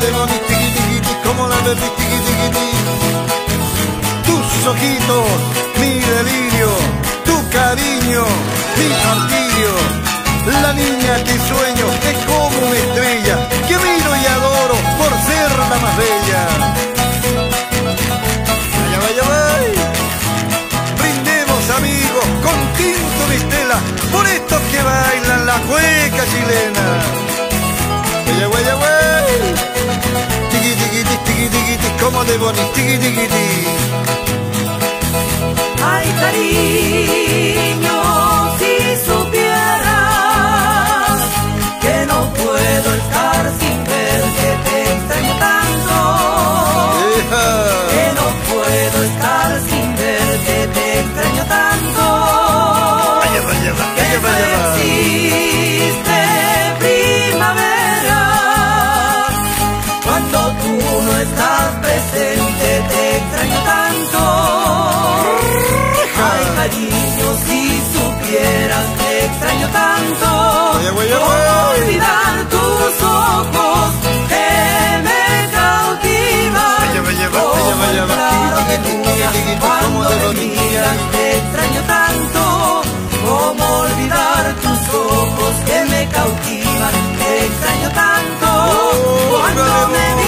de bonito, tiqui, tiqui, tiqui, como la de tiqui, tiqui, tiqui. Tus ojitos, mi delirio, tu cariño, mi martirio. La niña que sueño es como una estrella, que miro y adoro por ser la más bella. Vaya, vaya, vaya. Brindemos, amigos, con tinto de Estela, por estos que bailan la cueca chilena. Vaya, vaya, vaya. Tiqui, tiqui, tiqui, tiqui, tiqui, tiqui, como de bonito, tiqui, tiqui, tiqui. Ay, cariño, si supieras que no puedo estar sin ver, que te extraño tanto. Que no puedo estar sin ver, que te extraño tanto. Vaya, vaya, vaya, Que no vaya, vaya. existe primavera cuando tú no estás presente, te extraño tanto. Ay, cariño, si supieras, te extraño tanto. Vaya, vaya, ¿Cómo vaya. olvidar tus ojos que me cautivan? Vaya, vaya, vaya, Como vaya, el vaya. claro de Tiqui, tiqui, luna, tiqui, tiqui, cuando como de me bonito. miras, te extraño tanto. ¿Cómo olvidar tus ojos que me cautivan? Te extraño tanto. Cuando me